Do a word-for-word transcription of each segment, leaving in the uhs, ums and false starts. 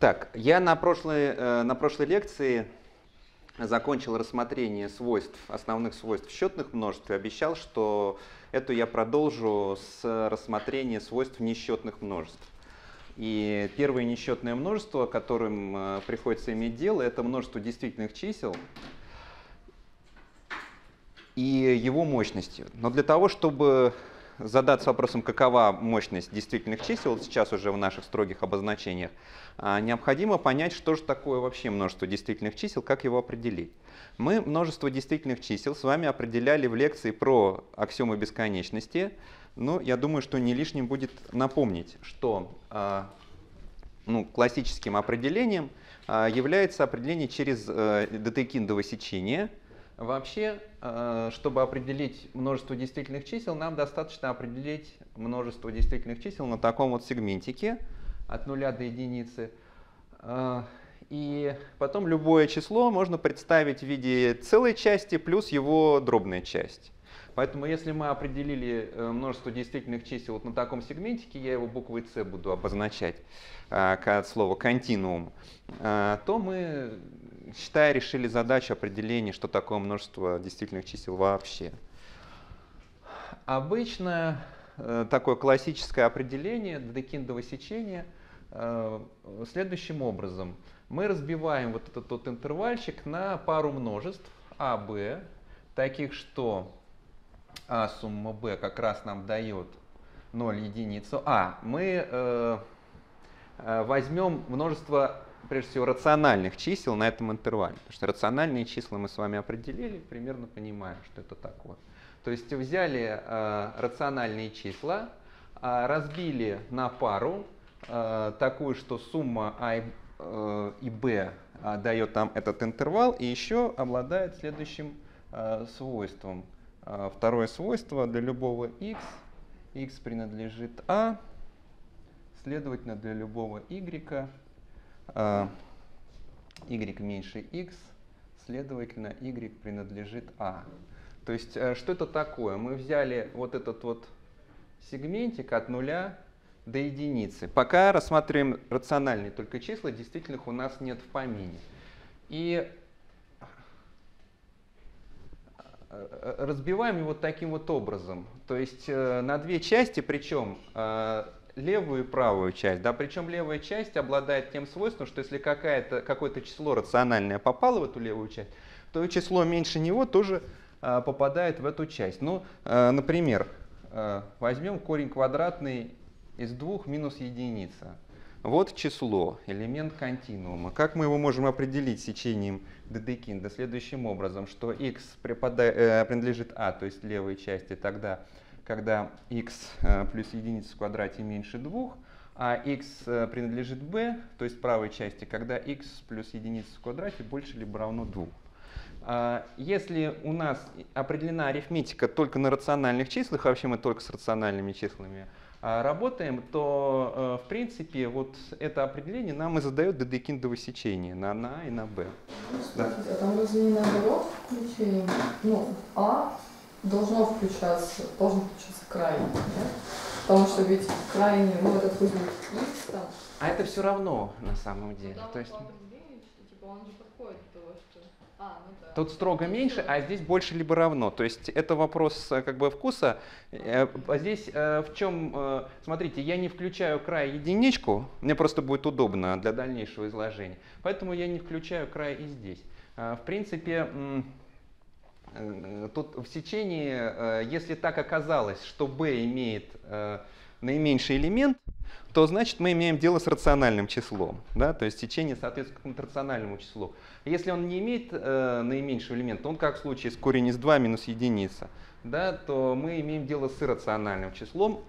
Так, я на прошлой, э, на прошлой лекции закончил рассмотрение свойств, основных свойств счетных множеств и обещал, что эту я продолжу с рассмотрения свойств несчетных множеств. И первое несчетное множество, которым э, приходится иметь дело, это множество действительных чисел и его мощности. Но для того, чтобы задаться вопросом, какова мощность действительных чисел, сейчас уже в наших строгих обозначениях, необходимо понять, что же такое вообще множество действительных чисел, как его определить. Мы множество действительных чисел с вами определяли в лекции про аксиомы бесконечности. Но я думаю, что не лишним будет напомнить, что ну, классическим определением является определение через Детекиндово сечение. Вообще, чтобы определить множество действительных чисел, нам достаточно определить множество действительных чисел на таком вот сегментике от нуля до единицы. И потом любое число можно представить в виде целой части плюс его дробная часть. Поэтому если мы определили множество действительных чисел вот на таком сегментике, я его буквой С буду обозначать от слова континуум, то мы, считая, решили задачу определения, что такое множество действительных чисел вообще. Обычно такое классическое определение Детекиндово сечения следующим образом. Мы разбиваем вот этот вот интервальчик на пару множеств А, Б, таких, что А сумма b как раз нам дает ноль единицу. А, мы э, возьмем множество, прежде всего, рациональных чисел на этом интервале. Потому что рациональные числа мы с вами определили, примерно понимаем, что это такое. То есть взяли э, рациональные числа, э, разбили на пару, э, такую, что сумма А и, э, и b э, дает нам этот интервал, и еще обладает следующим э, свойством. Второе свойство: для любого x, x принадлежит А, следовательно, для любого y, y меньше x, следовательно, y принадлежит А. То есть, что это такое? Мы взяли вот этот вот сегментик от нуля до единицы. Пока рассматриваем рациональные только числа, действительных у нас нет в помине. И разбиваем его таким вот образом, то есть на две части, причем левую и правую часть. Да, причем левая часть обладает тем свойством, что если какое-то число рациональное попало в эту левую часть, то и число меньше него тоже попадает в эту часть. Ну, например, возьмем корень квадратный из двух минус единица. Вот число, элемент континуума. Как мы его можем определить сечением Детекинда? Следующим образом, что x принадлежит А, то есть левой части, тогда, когда x плюс единица в квадрате меньше двух, а x принадлежит b, то есть правой части, когда x плюс единица в квадрате больше либо равно двум. Если у нас определена арифметика только на рациональных числах, вообще мы только с рациональными числами работаем, то, в принципе, вот это определение нам и задает Детекиндово сечение на, на А и на Б. Да. А там разве не наоборот включение? Ну, А должно включаться, должен включаться крайний, да? Потому что ведь крайний, ну, этот будет x там. А это все равно на самом деле. Там то есть... по определению, что типа он же подходит к того, что... А, ну да. Тут строго меньше, а здесь больше либо равно. То есть это вопрос как бы вкуса. А здесь в чем, смотрите, я не включаю край единичку, мне просто будет удобно для дальнейшего изложения. Поэтому я не включаю край и здесь. В принципе, тут в сечении, если так оказалось, что b имеет наименьший элемент, то значит мы имеем дело с рациональным числом. Да? То есть сечение соответствует какому-то рациональному числу. Если он не имеет э, наименьшего элемента, он как в случае с корень из два минус единица, да, то мы имеем дело с иррациональным числом.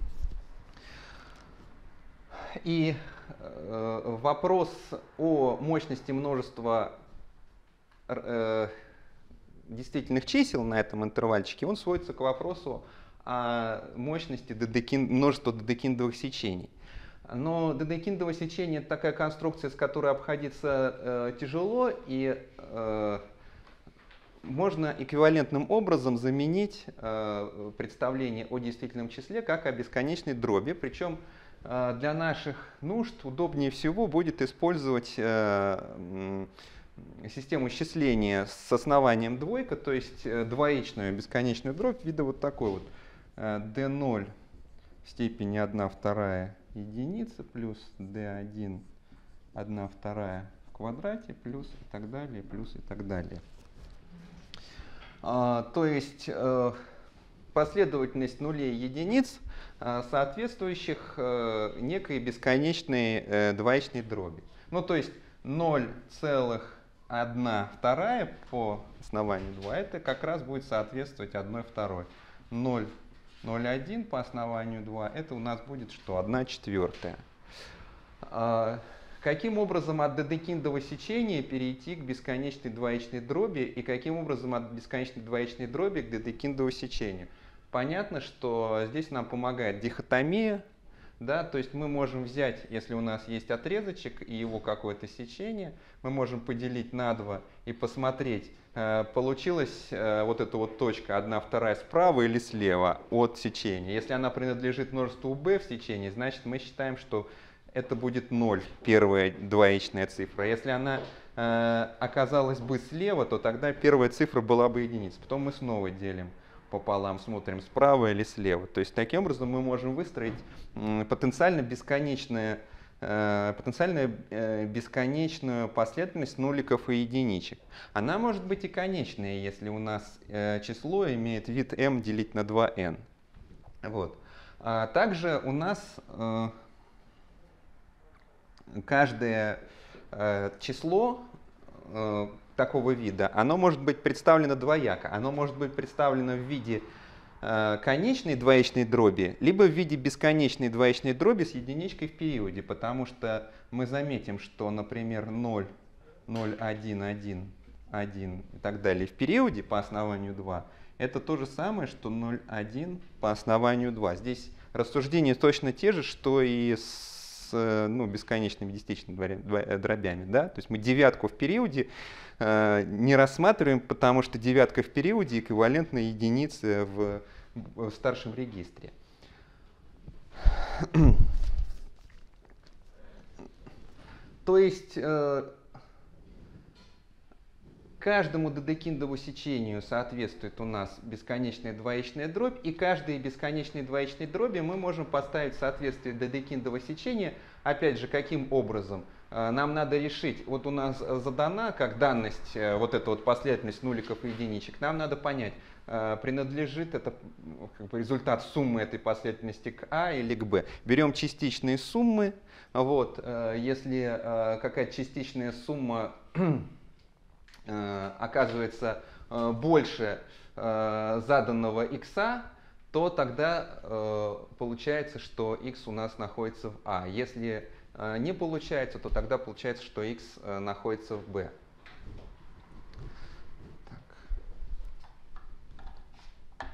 И э, вопрос о мощности множества э, действительных чисел на этом интервальчике, он сводится к вопросу о мощности Детекин, множества Детекиндовых сечений. Но Детекиндово сечение — это такая конструкция, с которой обходиться э, тяжело, и э, можно эквивалентным образом заменить э, представление о действительном числе как о бесконечной дроби. Причем для наших нужд удобнее всего будет использовать систему счисления с основанием двойка, то есть двоичную бесконечную дробь вида вот такой вот d ноль в степени одна вторая единица плюс d один одна вторая в квадрате плюс и так далее, плюс и так далее. А, то есть э, последовательность нулей и единиц, э, соответствующих э, некой бесконечной э, двоичной дроби. Ну, то есть ноль целых одна вторая по основанию два, это как раз будет соответствовать одной второй. ноль целых ноль один по основанию два, это у нас будет что? одна четвертая. А, каким образом от Дедекиндова сечения перейти к бесконечной двоичной дроби и каким образом от бесконечной двоичной дроби к Дедекиндову сечению? Понятно, что здесь нам помогает дихотомия, да, то есть мы можем взять, если у нас есть отрезочек и его какое-то сечение, мы можем поделить на два и посмотреть, получилась вот эта вот точка одна вторая справа или слева от сечения. Если она принадлежит множеству b в сечении, значит мы считаем, что это будет ноль, первая двоичная цифра. Если она э, оказалась бы слева, то тогда первая цифра была бы единица. Потом мы снова делим пополам, смотрим справа или слева. То есть таким образом мы можем выстроить э, потенциально бесконечное потенциально бесконечную последовательность нуликов и единичек. Она может быть и конечная, если у нас число имеет вид m делить на два n. Вот. А также у нас каждое число такого вида, оно может быть представлено двояко. Оно может быть представлено в виде конечной двоичной дроби, либо в виде бесконечной двоичной дроби с единичкой в периоде, потому что мы заметим, что, например, ноль, ноль, один, один, один и так далее в периоде по основанию два, это то же самое, что ноль, один по основанию два. Здесь рассуждения точно те же, что и с ну, бесконечными десятичными дробями. Да? То есть мы девятку в периоде не рассматриваем, потому что девятка в периоде эквивалентна единице в, в старшем регистре. То есть э, каждому Дедекиндову сечению соответствует у нас бесконечная двоичная дробь, и каждой бесконечной двоичной дроби мы можем поставить соответствие Дедекиндова сечения. Опять же, каким образом? Нам надо решить, вот у нас задана как данность вот эта вот последовательность нуликов и единичек, нам надо понять, принадлежит это как бы результат суммы этой последовательности к А или к Б. Берем частичные суммы, вот, если какая-то частичная сумма оказывается больше заданного x, то тогда получается, что x у нас находится в А. Если не получается, то тогда получается, что x находится в b. Так.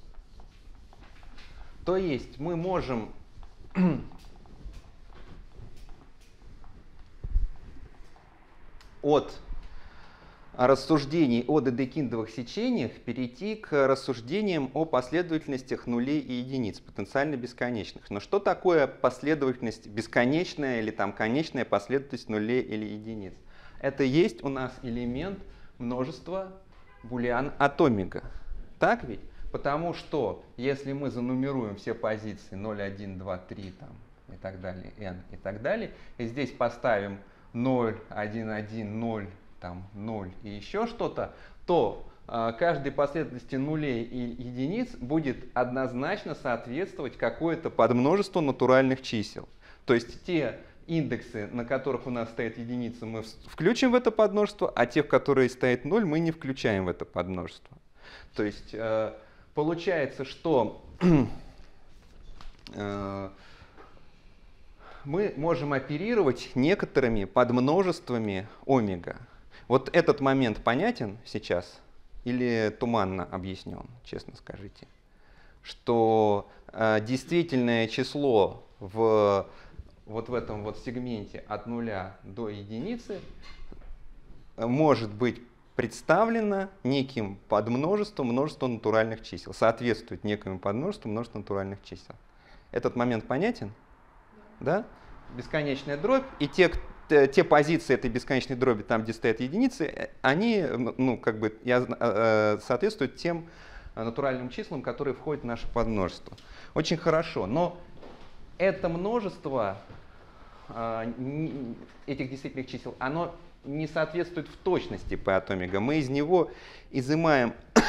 То есть мы можем от рассуждений о Дедекиндовых сечениях перейти к рассуждениям о последовательностях нулей и единиц, потенциально бесконечных. Но что такое последовательность бесконечная или там конечная последовательность нулей или единиц? Это есть у нас элемент множества булиан от омега. Так ведь? Потому что если мы занумеруем все позиции ноль, один, два, три там, и так далее, n и так далее, и здесь поставим ноль, один, один, ноль, там ноль и еще что-то, то э, каждой последовательности нулей и единиц будет однозначно соответствовать какое-то подмножество натуральных чисел. То есть те индексы, на которых у нас стоит единица, мы включим в это подмножество, а те, в которые стоит ноль, мы не включаем в это подмножество. То есть э, получается, что э, мы можем оперировать некоторыми подмножествами омега. Вот этот момент понятен сейчас или туманно объяснен, честно скажите? Что э, действительное число в, вот в этом вот сегменте от нуля до единицы может быть представлено неким подмножеством множества натуральных чисел, соответствует некому подмножеству множества натуральных чисел. Этот момент понятен? да, бесконечная дробь, и те, те позиции этой бесконечной дроби, там, где стоят единицы, они, ну, как бы, соответствуют тем натуральным числам, которые входят в наше подмножество. Очень хорошо, но это множество этих действительных чисел, оно не соответствует в точности P от омега. Мы из него изымаем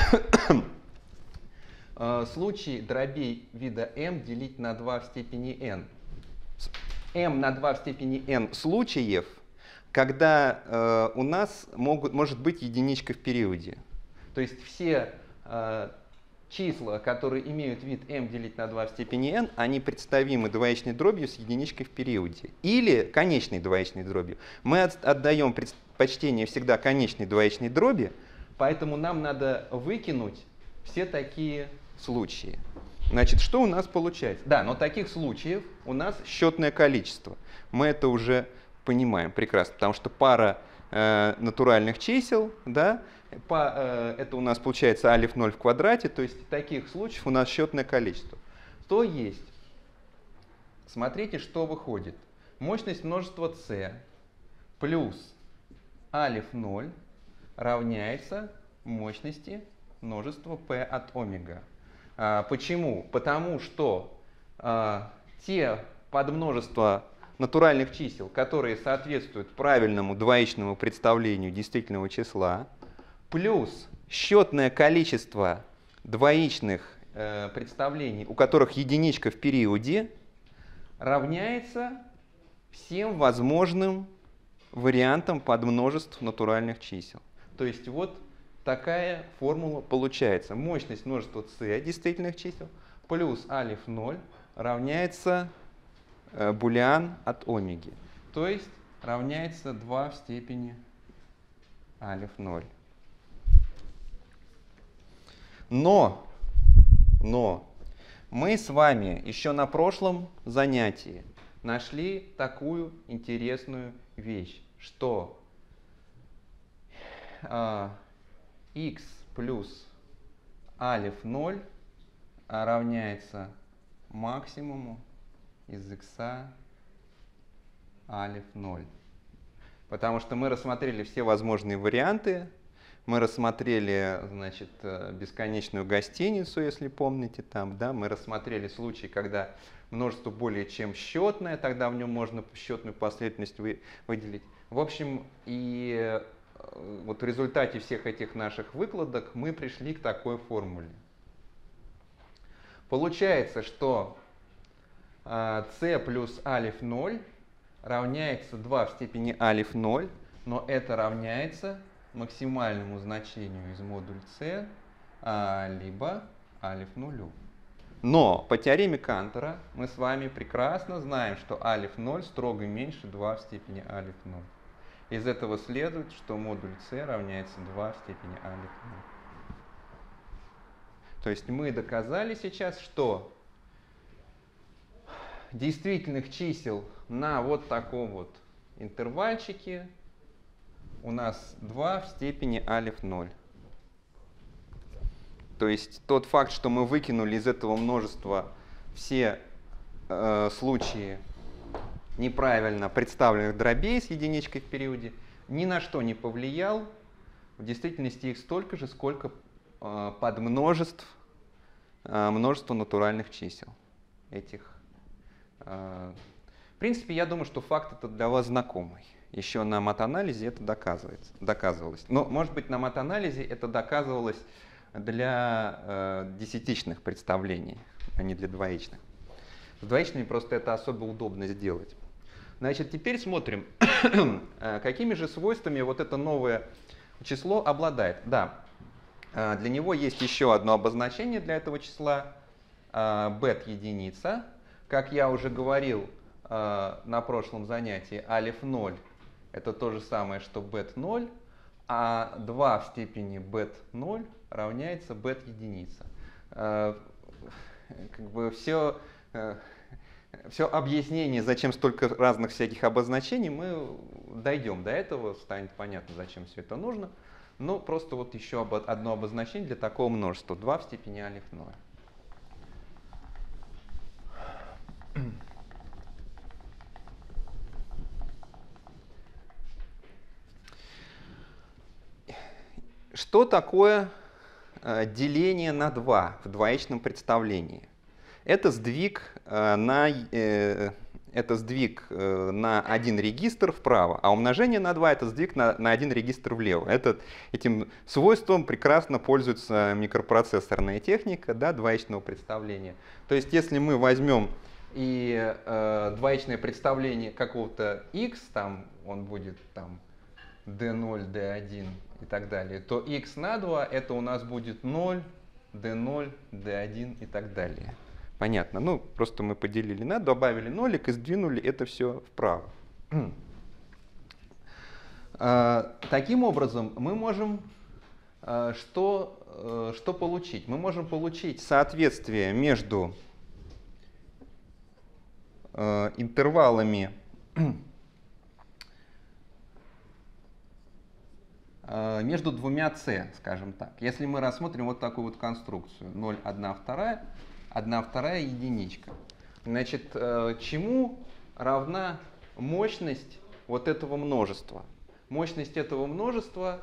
случай дробей вида m делить на два в степени n. m на два в степени n случаев, когда э, у нас могут, может быть единичка в периоде. То есть все э, числа, которые имеют вид m делить на два в степени n, они представимы двоичной дробью с единичкой в периоде. Или конечной двоичной дробью. Мы от, отдаем предпочтение всегда конечной двоичной дроби, поэтому нам надо выкинуть все такие случаи. Значит, что у нас получается? Да, но таких случаев у нас счетное количество. Мы это уже понимаем прекрасно, потому что пара э, натуральных чисел, да, по, э, это у нас получается алиф ноль в квадрате, то есть таких случаев у нас счетное количество. То есть, смотрите, что выходит. Мощность множества c плюс алиф ноль равняется мощности множества p от омега. А, почему? Потому что а, те подмножества натуральных чисел, которые соответствуют правильному двоичному представлению действительного числа, плюс счетное количество двоичных э, представлений, у которых единичка в периоде, равняется всем возможным вариантам подмножеств натуральных чисел. То есть вот такая формула получается. Мощность множества c действительных чисел плюс алиф ноль равняется э, булиан от омеги. То есть равняется два в степени алиф ноль. Но, но мы с вами еще на прошлом занятии нашли такую интересную вещь, что э, x плюс алиф ноль равняется максимуму из x алиф ноль. Потому что мы рассмотрели все возможные варианты. Мы рассмотрели, значит, бесконечную гостиницу, если помните, там, да? Мы рассмотрели случай, когда множество более чем счетное, тогда в нем можно счетную последовательность вы, выделить. В общем, и вот в результате всех этих наших выкладок мы пришли к такой формуле. Получается, что c плюс алиф ноль равняется два в степени алиф ноль, но это равняется максимальному значению из модуля c, а, либо алиф нулю. Но по теореме Кантора мы с вами прекрасно знаем, что алиф ноль строго меньше два в степени алиф ноль. Из этого следует, что модуль c равняется два в степени алиф ноль. То есть мы доказали сейчас, что действительных чисел на вот таком вот интервальчике у нас два в степени алиф ноль. То есть тот факт, что мы выкинули из этого множества все э, случаи неправильно представленных дробей с единичкой в периоде, ни на что не повлиял. В действительности их столько же, сколько э, подмножеств э, множества натуральных чисел этих. Э, в принципе, я думаю, что факт это для вас знакомый. Еще на матанализе это доказывается, доказывалось. Но, может быть, на матанализе это доказывалось для э, десятичных представлений, а не для двоичных. С двоичными просто это особо удобно сделать. Значит, теперь смотрим, какими же свойствами вот это новое число обладает. Да, для него есть еще одно обозначение для этого числа, бет единица. Как я уже говорил на прошлом занятии, алиф ноль это то же самое, что бет ноль, а два в степени бет ноль равняется бет единица. Как бы все, все объяснение, зачем столько разных всяких обозначений, мы дойдем до этого, станет понятно, зачем все это нужно. Но просто вот еще одно обозначение для такого множества, два в степени алиф ноль. что такое э, деление на два в двоичном представлении? Это сдвиг э, на... Э, это сдвиг э, на один регистр вправо, а умножение на два — это сдвиг на, на один регистр влево. Это, этим свойством прекрасно пользуется микропроцессорная техника, да, двоичного представления. То есть если мы возьмем и э, двоичное представление какого-то x, там он будет там d ноль, d один и так далее, то x на два это у нас будет ноль, d ноль, d один и так далее. Понятно. Ну, просто мы поделили на, добавили нолик и сдвинули это все вправо. Таким образом, мы можем что, что получить? Мы можем получить соответствие между интервалами между двумя c, скажем так. Если мы рассмотрим вот такую вот конструкцию ноль, одна, вторая, одна вторая единичка. Значит, чему равна мощность вот этого множества? Мощность этого множества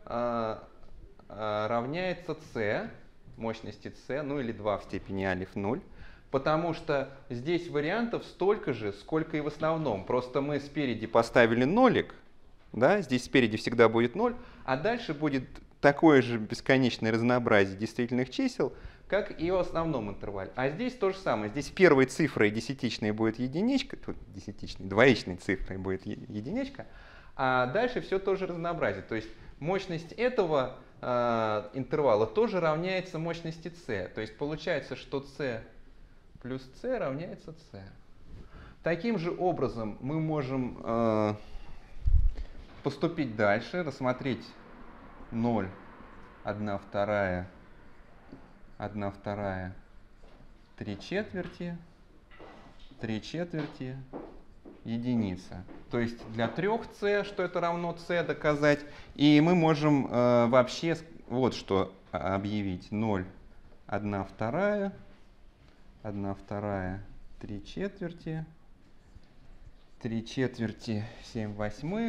равняется c, мощности c, ну или два в степени алиф ноль, потому что здесь вариантов столько же, сколько и в основном. Просто мы спереди поставили нолик, да, здесь спереди всегда будет ноль, а дальше будет такое же бесконечное разнообразие действительных чисел, как и в основном интервале. А здесь то же самое. Здесь первой цифрой десятичной будет единичка, тут десятичной, двоичной цифрой будет единичка, а дальше все тоже разнообразие. То есть мощность этого э, интервала тоже равняется мощности c. То есть получается, что c плюс c равняется c. Таким же образом мы можем э, поступить дальше, рассмотреть ноль, одна вторая, одна вторая, три четверти, три четверти, единица. То есть для трех c, что это равно c, доказать. И мы можем э, вообще вот что объявить. ноль, одна вторая, одна вторая, три четверти, три четверти, семь восьмых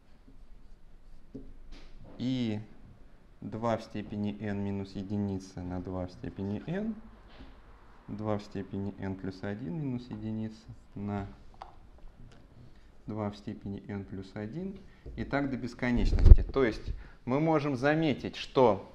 и два в степени n минус единица на два в степени n, два в степени n плюс один минус единица на два в степени n плюс один и так до бесконечности. То есть мы можем заметить, что,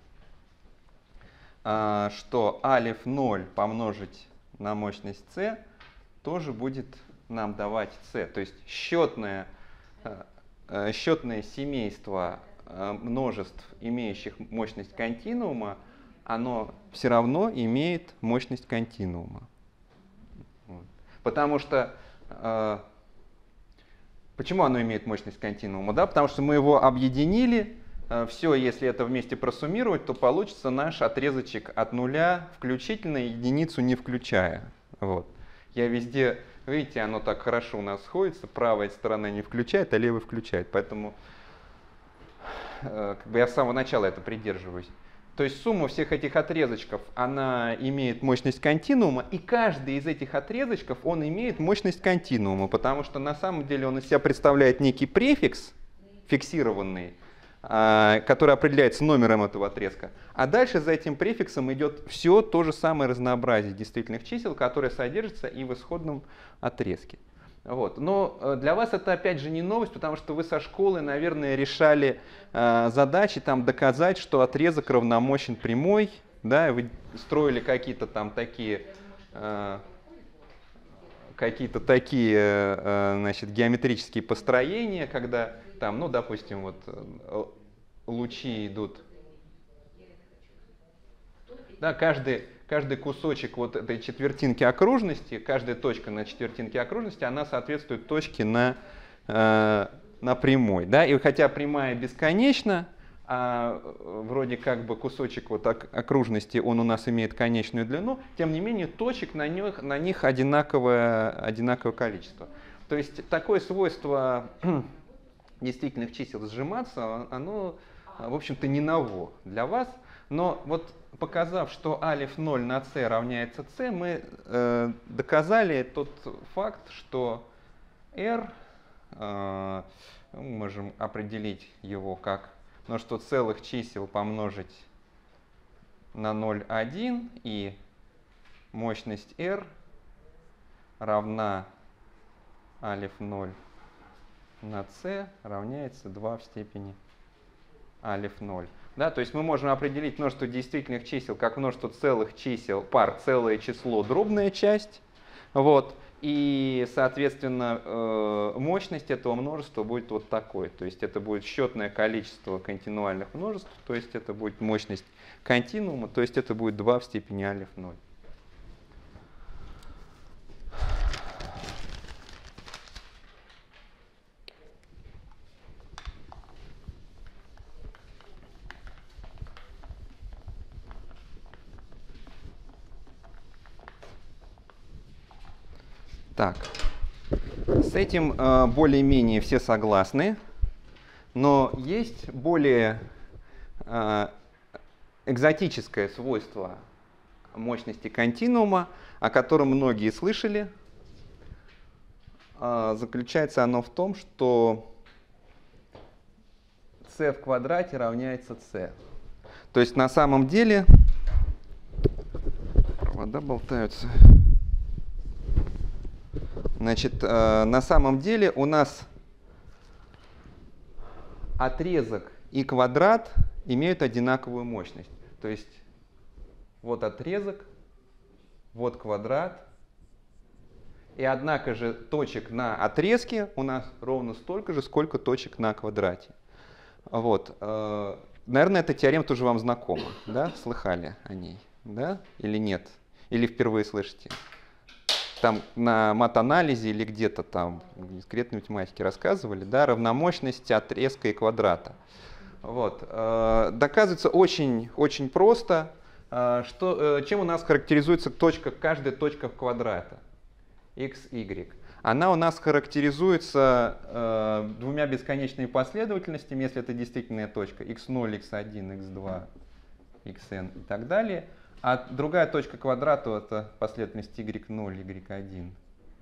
э, что алиф ноль помножить на мощность c тоже будет нам давать c. То есть счетное, э, счетное семейство множеств, имеющих мощность континуума, оно все равно имеет мощность континуума. Вот. Потому что э, почему оно имеет мощность континуума? Да? Потому что мы его объединили. Э, все, если это вместе просуммировать, то получится наш отрезочек от нуля включительно, единицу не включая. Вот. Я везде, видите, оно так хорошо у нас сходится. Правая сторона не включает, а левая включает. Поэтому как бы я с самого начала это придерживаюсь. То есть сумма всех этих отрезочков, она имеет мощность континуума, и каждый из этих отрезочков, он имеет мощность континуума, потому что на самом деле он из себя представляет некий префикс фиксированный, который определяется номером этого отрезка. А дальше за этим префиксом идет все то же самое разнообразие действительных чисел, которое содержится и в исходном отрезке. Вот. Но для вас это опять же не новость, потому что вы со школы, наверное, решали э, задачи там, доказать, что отрезок равномощен прямой, да, вы строили какие-то там такие, э, какие-то такие э, значит, геометрические построения, когда там, ну, допустим, вот лучи идут, да, каждый Каждый кусочек вот этой четвертинки окружности, каждая точка на четвертинке окружности, она соответствует точке на, э, на прямой. Да? И хотя прямая бесконечна, а вроде как бы кусочек вот окружности, он у нас имеет конечную длину, тем не менее точек на них, на них одинаковое, одинаковое количество. То есть такое свойство действительных чисел сжиматься, оно, в общем-то, не ново для вас. Но вот показав, что алиф ноль на c равняется c, мы э, доказали тот факт, что r, э, мы можем определить его как множество целых чисел помножить на ноль, один, и мощность R равна алиф ноль на c равняется два в степени алиф ноль. Да, то есть мы можем определить множество действительных чисел как множество целых чисел, пар целое число, дробная часть. Вот. И, соответственно, мощность этого множества будет вот такой. То есть это будет счетное количество континуальных множеств, то есть это будет мощность континуума, то есть это будет два в степени алиф ноль. Так, с этим э, более-менее все согласны, но есть более э, экзотическое свойство мощности континуума, о котором многие слышали. Э, заключается оно в том, что c в квадрате равняется c. То есть на самом деле провода болтаются. Значит, э, на самом деле у нас отрезок и квадрат имеют одинаковую мощность. То есть вот отрезок, вот квадрат. И однако же точек на отрезке у нас ровно столько же, сколько точек на квадрате. Вот. Э, наверное, эта теорема тоже вам знакома. Да? Слыхали о ней? Да? Или нет? Или впервые слышите? Там на мат-анализе или где-то там в дискретной математике рассказывали, да, равномощность отрезка и квадрата. Вот. Доказывается очень, очень просто, что, чем у нас характеризуется точка, каждая точка в квадрате, x, y. Она у нас характеризуется двумя бесконечными последовательностями, если это действительная точка, икс ноль, икс один, икс два, xn и так далее. А другая точка квадрата — это последовательность y ноль, y один,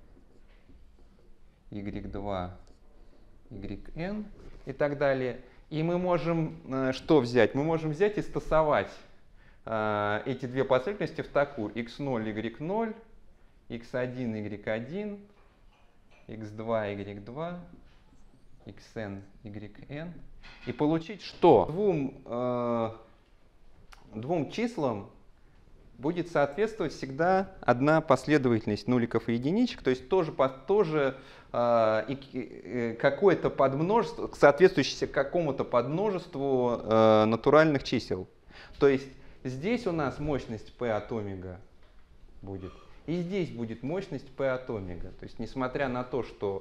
y два, yn и так далее. И мы можем э, что взять? Мы можем взять и стасовать э, эти две последовательности в такую: икс ноль, y ноль, икс один, y один, икс два, y два, xn, yn. И получить что? Двум, э, двум числам будет соответствовать всегда одна последовательность нуликов и единичек, то есть тоже, тоже э, какое-то подмножество, соответствующее какому-то подмножеству э, натуральных чисел. То есть здесь у нас мощность p от омега будет, и здесь будет мощность p от омега. То есть несмотря на то, что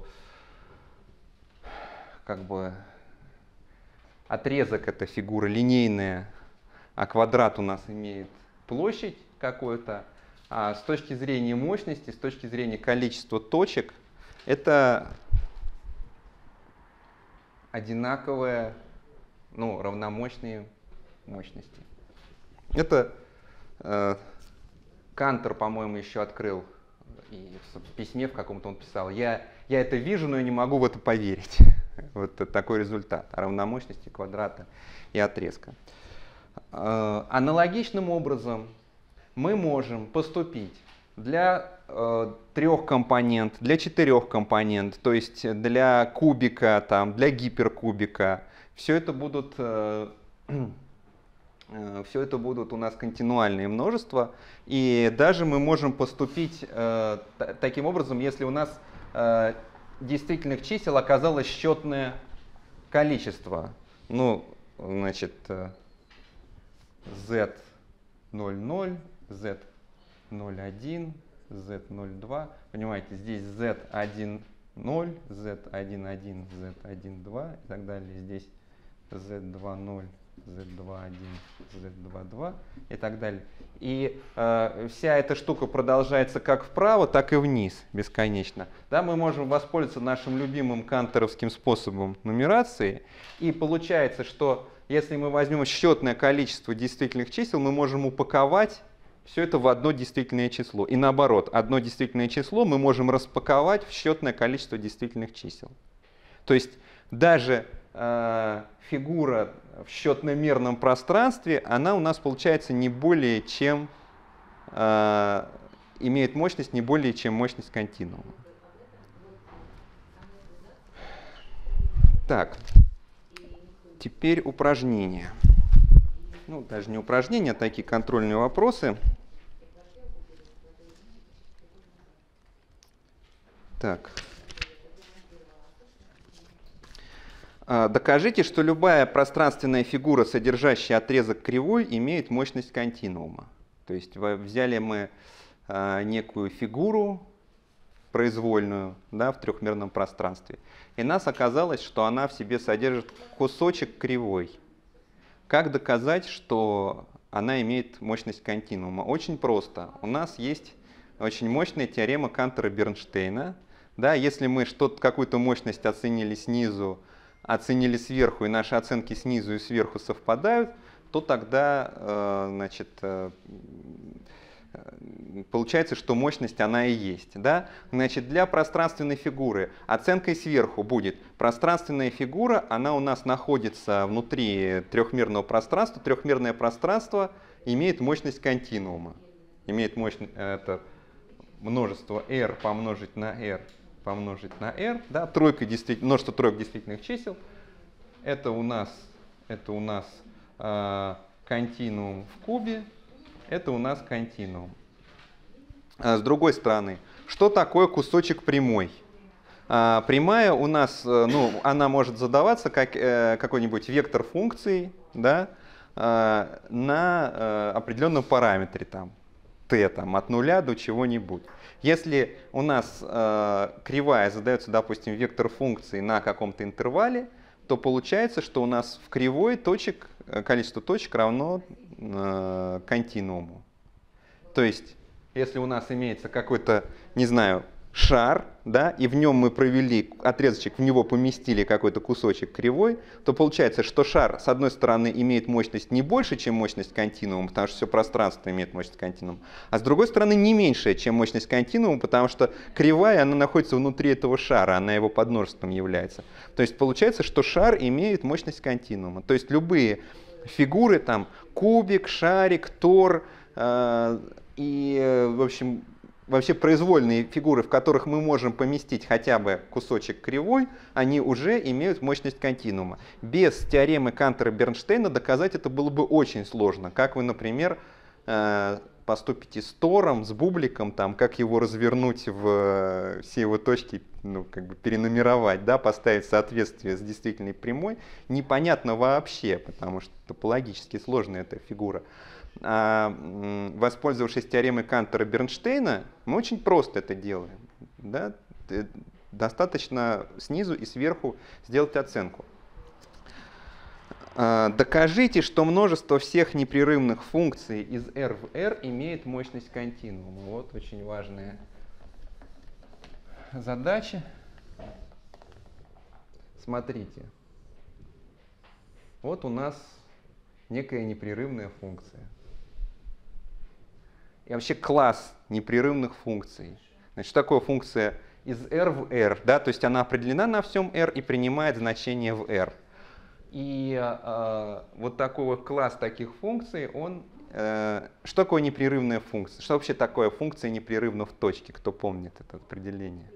как бы отрезок — это фигура линейная, а квадрат у нас имеет площадь какую-то, а с точки зрения мощности, с точки зрения количества точек, это одинаковые, ну, равномощные мощности. Это э, Кантор, по-моему, еще открыл, и в письме в каком-то он писал: я, я это вижу, но я не могу в это поверить. Вот такой результат равномощности квадрата и отрезка. Э, аналогичным образом мы можем поступить для э, трех компонент, для четырех компонент, то есть для кубика, там, для гиперкубика. Все это будут, э, э, все это будут у нас континуальные множества. И даже мы можем поступить э, таким образом, если у нас э, действительных чисел оказалось счетное количество. Ну, значит, э, z ноль ноль, z ноль один, z ноль два. Понимаете, здесь z один ноль, z один один, z один два и так далее. Здесь z два ноль, z два один, z два два и так далее. И э, вся эта штука продолжается как вправо, так и вниз бесконечно. Да, мы можем воспользоваться нашим любимым канторовским способом нумерации. И получается, что если мы возьмем счетное количество действительных чисел, мы можем упаковать все это в одно действительное число. И наоборот, одно действительное число мы можем распаковать в счетное количество действительных чисел. То есть даже э, фигура в счетно-мерном пространстве, она у нас получается не более чем, э, имеет мощность не более чем мощность континуума. Так, теперь упражнения. Ну, даже не упражнения, а такие контрольные вопросы. Так. Докажите, что любая пространственная фигура, содержащая отрезок кривой, имеет мощность континуума. То есть взяли мы некую фигуру произвольную, да, в трехмерном пространстве, и нас оказалось, что она в себе содержит кусочек кривой. Как доказать, что она имеет мощность континуума? Очень просто. У нас есть очень мощная теорема Кантора-Бернштейна. Да, если мы что-то, какую-то мощность оценили снизу, оценили сверху, и наши оценки снизу и сверху совпадают, то тогда э, значит, э, получается, что мощность она и есть. Да? Значит, для пространственной фигуры оценкой сверху будет пространственная фигура, она у нас находится внутри трехмерного пространства. Трехмерное пространство имеет мощность континуума. Имеет мощность, это множество r помножить на r помножить на r. Да? Тройка действительно, множество троек действительных чисел. Это у нас, это у нас э, континуум в кубе. Это у нас континуум. С другой стороны, что такое кусочек прямой? Прямая у нас, ну, она может задаваться как какой-нибудь вектор функции, да, на определенном параметре, там, t, там, от нуля до чего-нибудь. Если у нас кривая задается, допустим, вектор функции на каком-то интервале, то получается, что у нас в кривой точек, количество точек равно э, континууму. То есть, если у нас имеется какой-то, не знаю, шар, да, и в нем мы провели отрезочек, в него поместили какой-то кусочек кривой, то получается, что шар, с одной стороны, имеет мощность не больше, чем мощность континуума, потому что все пространство имеет мощность континуума, а с другой стороны, не меньшая, чем мощность континуума, потому что кривая, она находится внутри этого шара, она его подмножеством является. То есть получается, что шар имеет мощность континуума. То есть любые фигуры, там, кубик, шарик, тор э, и, в общем, вообще произвольные фигуры, в которых мы можем поместить хотя бы кусочек кривой, они уже имеют мощность континуума. Без теоремы Кантора-Бернштейна доказать это было бы очень сложно. Как вы, например, поступите с тором, с бубликом, там, как его развернуть в все его точки, ну, как бы перенумеровать, да, поставить в соответствие с действительной прямой, непонятно вообще, потому что топологически сложная эта фигура. А, воспользовавшись теоремой Кантора-Бернштейна, мы очень просто это делаем. Да? Достаточно снизу и сверху сделать оценку. А, докажите, что множество всех непрерывных функций из R в R имеет мощность континуума. Вот очень важная задача. Смотрите. Вот у нас некая непрерывная функция. И вообще класс непрерывных функций. Значит, что такое функция из R в R? Да? То есть она определена на всем R и принимает значение в R. И э, вот такой вот класс таких функций, он... Э, что такое непрерывная функция? Что вообще такое функция непрерывна в точке? Кто помнит это определение?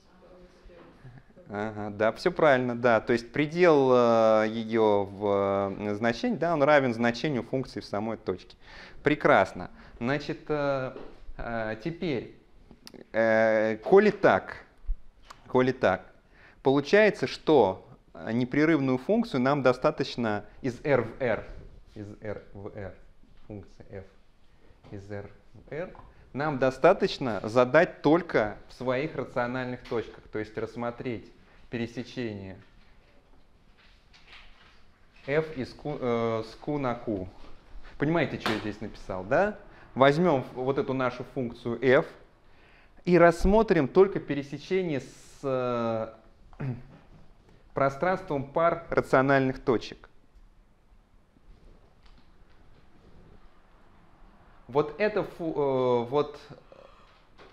Ага, да, все правильно, да. То есть предел э, ее в э, значении, да, он равен значению функции в самой точке. Прекрасно. Значит, э, э, теперь, э, коли так, коли так, получается, что непрерывную функцию нам достаточно из R в R, из R в R, функция f из R в R, нам достаточно задать только в своих рациональных точках, то есть рассмотреть пересечение f из q, э, с q на q. Понимаете, что я здесь написал, да? Возьмем вот эту нашу функцию f и рассмотрим только пересечение с э, пространством пар рациональных точек. Вот это фу, э, вот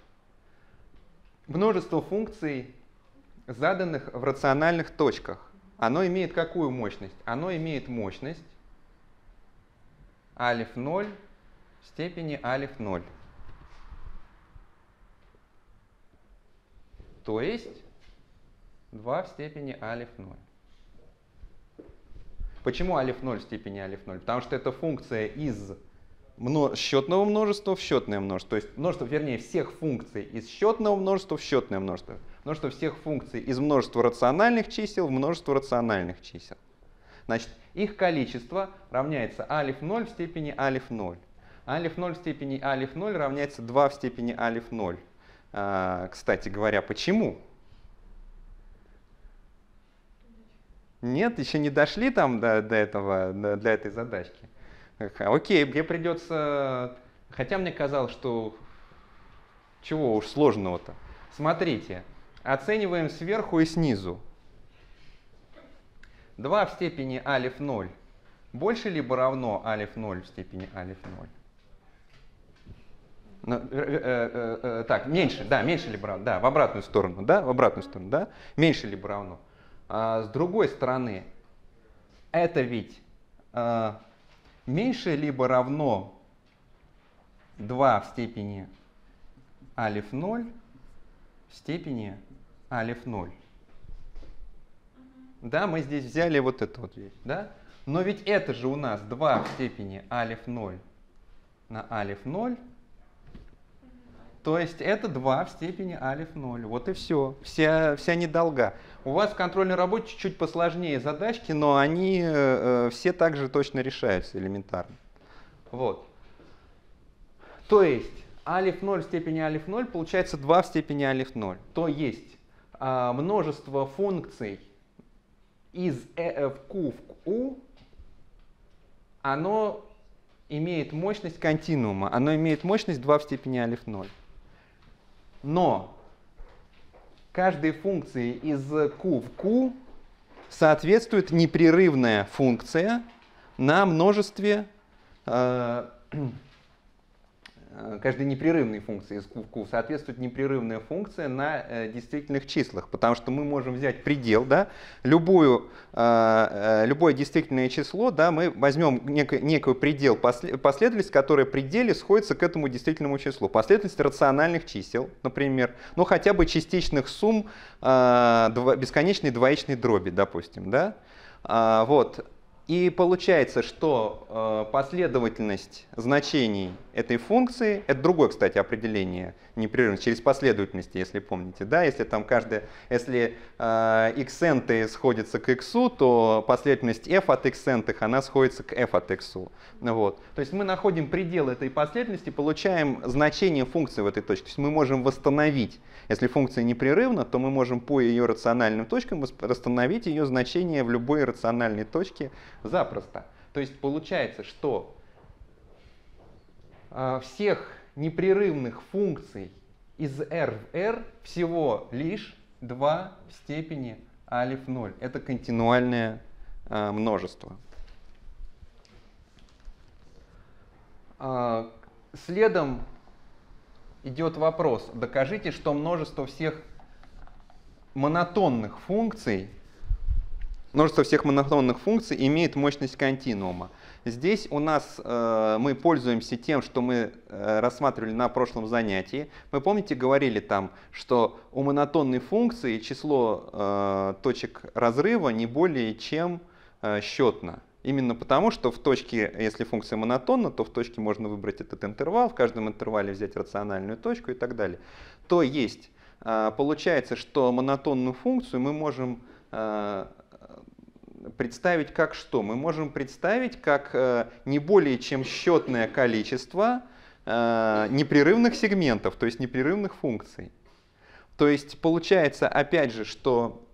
множество функций, заданных в рациональных точках. Оно имеет какую мощность? Оно имеет мощность алиф ноль в степени алиф ноль. То есть два в степени алиф ноль. Почему алиф ноль в степени алиф ноль? Потому что это функция из счетного множества в счетное множество. То есть множество, вернее, всех функций из счетного множества в счетное множество. Множество всех функций из множества рациональных чисел в множество рациональных чисел. Значит, их количество равняется алиф ноль в степени алиф ноль. Алиф ноль в степени алиф ноль равняется два в степени алиф ноль. А, кстати говоря, почему? Нет, еще не дошли там до, до этого, до, до этой задачки. Окей, мне придется... Хотя мне казалось, что... Чего уж сложного-то. Смотрите, оцениваем сверху и снизу. два в степени алиф ноль больше либо равно алиф ноль в степени алиф ноль? Ну, э, э, э, э, так, меньше, да, меньше либо равно, да, в обратную сторону, да, в обратную сторону, да, меньше либо равно. А с другой стороны, это ведь а, меньше либо равно два в степени алиф ноль в степени алиф ноль. Да, мы здесь взяли вот эту вот вещь, да? Но ведь это же у нас два в степени алиф ноль на алиф ноль. То есть это два в степени алиф ноль. Вот и все. Вся, вся недолга. У вас в контрольной работе чуть-чуть посложнее задачки, но они э, все также точно решаются элементарно. Вот. То есть алиф ноль в степени алиф ноль получается два в степени алиф ноль. То есть э, множество функций из э в q в q, оно имеет мощность континуума. Оно имеет мощность два в степени алиф ноль. Но каждой функции из q в q соответствует непрерывная функция на множестве, э, каждой непрерывной функции из q в q соответствует непрерывная функция на э, действительных числах, потому что мы можем взять предел, да, любую, э, любое действительное число, да, мы возьмем некий, некий предел, последовательность, которая в пределе сходится к этому действительному числу. Последовательность рациональных чисел, например, ну хотя бы частичных сумм э, дво, бесконечной двоичной дроби, допустим, да, а, вот. И получается, что э, последовательность значений этой функции, это другое, кстати, определение непрерывности, через последовательности, если помните, да, если там каждая, если э, xn сходится к x, то последовательность f от xn, она сходится к f от x. Вот. То есть мы находим предел этой последовательности, получаем значение функции в этой точке. То есть мы можем восстановить, если функция непрерывна, то мы можем по ее рациональным точкам восстановить ее значение в любой рациональной точке запросто. То есть получается, что э, всех непрерывных функций из r в r всего лишь два в степени алиф ноль. Это континуальное э, множество. Э, следом идет вопрос. Докажите, что множество всех монотонных функций Множество всех монотонных функций имеет мощность континуума. Здесь у нас э, мы пользуемся тем, что мы э, рассматривали на прошлом занятии. Мы, помните, говорили там, что у монотонной функции число э, точек разрыва не более чем э, счетно. Именно потому, что в точке, если функция монотонна, то в точке можно выбрать этот интервал, в каждом интервале взять рациональную точку и так далее. То есть э, получается, что монотонную функцию мы можем э, представить как что? Мы можем представить как э, не более чем счетное количество э, непрерывных сегментов, то есть непрерывных функций. То есть получается опять же, что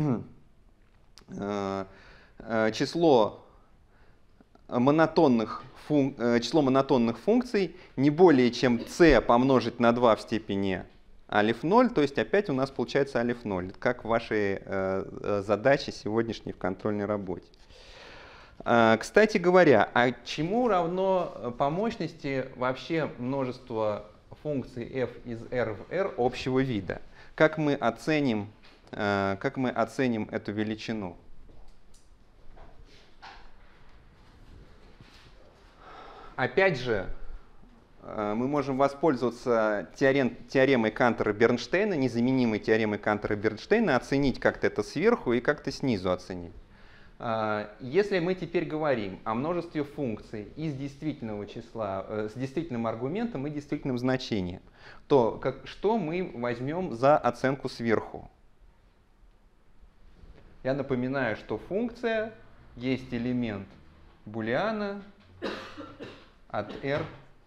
э, э, число, монотонных функ, э, число монотонных функций не более чем c помножить на два в степени алиф ноль, то есть опять у нас получается алиф ноль, как в вашей э, задаче сегодняшней в контрольной работе. Э, кстати говоря, а чему равно по мощности вообще множество функций f из r в r общего вида? Как мы оценим, э, как мы оценим эту величину? опять же, мы можем воспользоваться теорем, теоремой Кантора-Бернштейна, незаменимой теоремой Кантора-Бернштейна, оценить как-то это сверху и как-то снизу оценить. Если мы теперь говорим о множестве функций из действительного числа, с действительным аргументом и действительным значением, то как, что мы возьмем за оценку сверху? Я напоминаю, что функция есть элемент булиана от r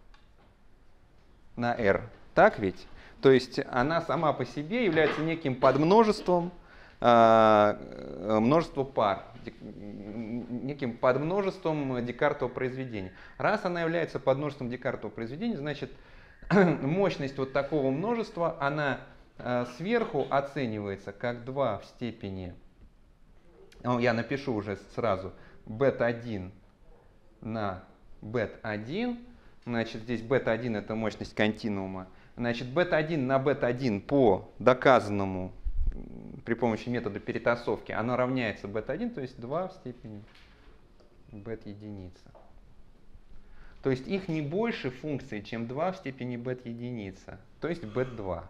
на r. Так ведь? То есть она сама по себе является неким подмножеством э, множества пар, неким подмножеством Декартова произведения. Раз она является подмножеством Декартова произведения, значит мощность вот такого множества, она э, сверху оценивается как два в степени, ну, я напишу уже сразу, бета один на бета один. Значит, здесь бета один это мощность континуума. Значит, бета один на бета один по доказанному при помощи метода перетасовки, оно равняется бета один, то есть два в степени бета единица. То есть их не больше функции, чем два в степени бета единица, то есть бета два.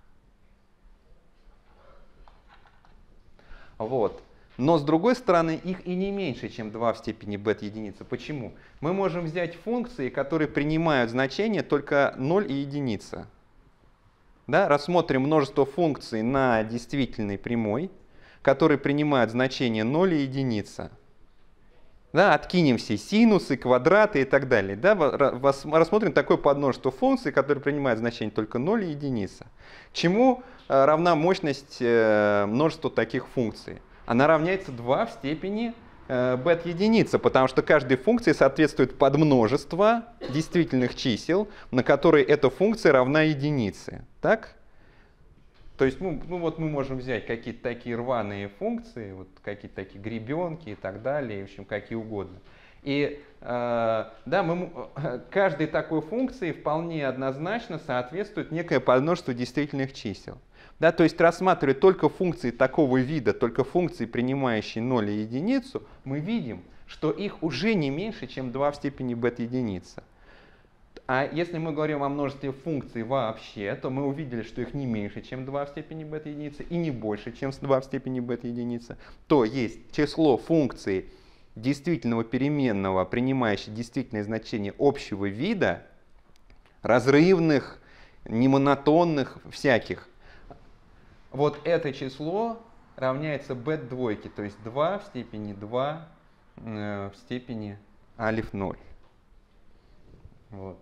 Вот. Но с другой стороны, их и не меньше, чем два в степени бета единицы. Почему? Мы можем взять функции, которые принимают значение только ноль и единица. Да? Рассмотрим множество функций на действительной прямой, которые принимают значение ноль и единица. Да? Откинем все синусы, квадраты и так далее. Да? Рассмотрим такое подмножество функций, которые принимают значение только ноль и единица. Чему равна мощность множества таких функций? Она равняется два в степени э, бета единица, потому что каждой функции соответствует подмножество действительных чисел, на которые эта функция равна единице. Так? То есть ну, ну вот мы можем взять какие-то такие рваные функции, вот какие-то такие гребенки и так далее, в общем, какие угодно. И э, да, мы, каждой такой функции вполне однозначно соответствует некое подмножество действительных чисел. Да, то есть, рассматривая только функции такого вида, только функции, принимающие ноль и единицу, мы видим, что их уже не меньше, чем два в степени бета единица. А если мы говорим о множестве функций вообще, то мы увидели, что их не меньше, чем два в степени бета единицы, и не больше, чем два в степени бета единицы. То есть число функций действительного переменного, принимающих действительное значение общего вида, разрывных, немонотонных, всяких, вот это число равняется бета двойке, то есть два в степени два э, в степени алиф ноль. Вот.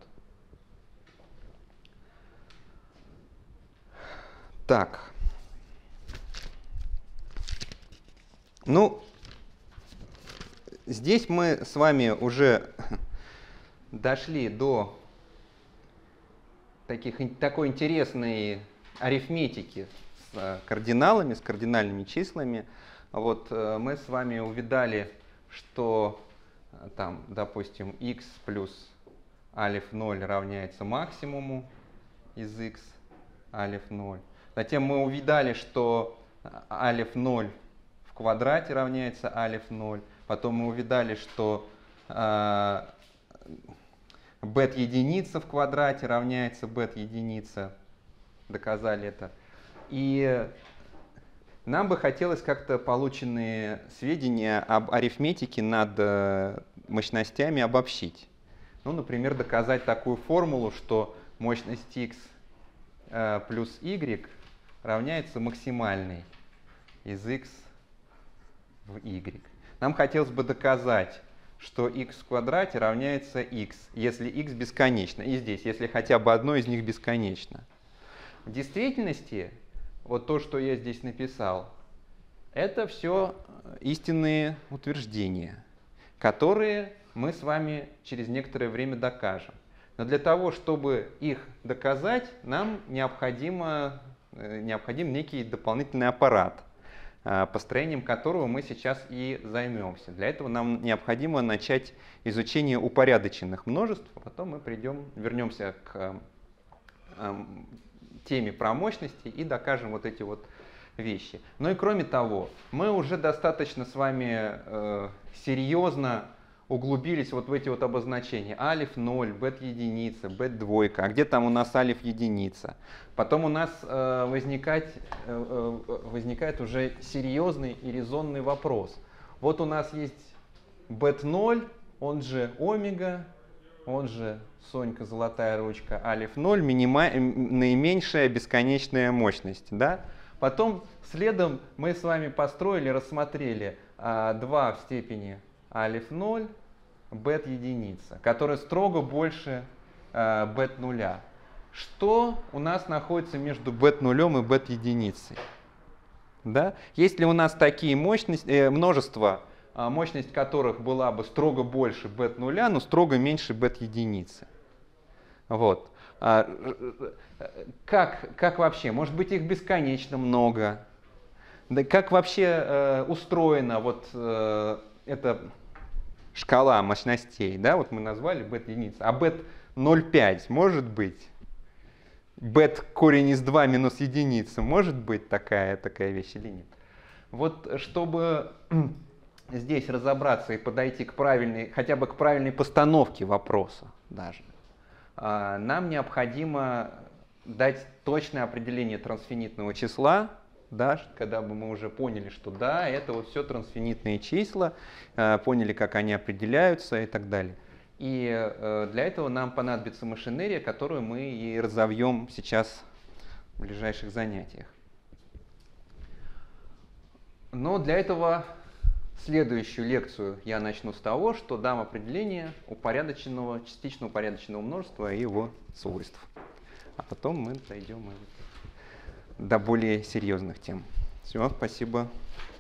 Так. Ну, здесь мы с вами уже дошли до таких, такой интересной арифметики с кардиналами, с кардинальными числами. Вот мы с вами увидали, что там, допустим, x плюс алиф ноль равняется максимуму из x алиф ноль. Затем мы увидали, что алиф ноль в квадрате равняется алиф ноль. Потом мы увидали, что э, бет единица в квадрате равняется бет единица. Доказали это. И нам бы хотелось как-то полученные сведения об арифметике над мощностями обобщить. Ну, например, доказать такую формулу, что мощность x плюс y равняется максимальной из x в y. Нам хотелось бы доказать, что x в квадрате равняется x, если x бесконечно. И здесь, если хотя бы одно из них бесконечно. В действительности, вот то, что я здесь написал, это все истинные утверждения, которые мы с вами через некоторое время докажем. Но для того, чтобы их доказать, нам необходимо, необходим некий дополнительный аппарат, построением которого мы сейчас и займемся. Для этого нам необходимо начать изучение упорядоченных множеств, а потом мы придем, вернемся к теме про мощности и докажем вот эти вот вещи. Ну и кроме того, мы уже достаточно с вами э, серьезно углубились вот в эти вот обозначения. Алиф ноль, бет единица, бет двойка. А где там у нас алиф единица? Потом у нас э, возникает, э, возникает уже серьезный и резонный вопрос. Вот у нас есть бет ноль, он же омега, он же Сонька, золотая ручка, алиф ноль, минима... наименьшая бесконечная мощность. Да? Потом следом мы с вами построили, рассмотрели а, два в степени алиф ноль, бет единица, которая строго больше а, бет нуля. Что у нас находится между бет нулем и бет единицей? Да? Если у нас такие мощности, э, множество, а, мощность которых была бы строго больше бет нуля, но строго меньше бет единицы. Вот. А, как, как вообще? Может быть, их бесконечно много? Да как вообще э, устроена вот э, эта шкала мощностей? Да? Вот мы назвали бет единица. А бет ноль целых пять может быть? Бет корень из два минус единица может быть такая, такая вещь или нет? Вот чтобы здесь разобраться и подойти к правильной, хотя бы к правильной постановке вопроса даже, нам необходимо дать точное определение трансфинитного числа, да, когда бы мы уже поняли, что да, это вот все трансфинитные числа, поняли, как они определяются и так далее. И для этого нам понадобится машинерия, которую мы и разовьем сейчас в ближайших занятиях. Но для этого следующую лекцию я начну с того, что дам определение упорядоченного, частично упорядоченного множества и его свойств. А потом мы дойдем до более серьезных тем. Все, спасибо.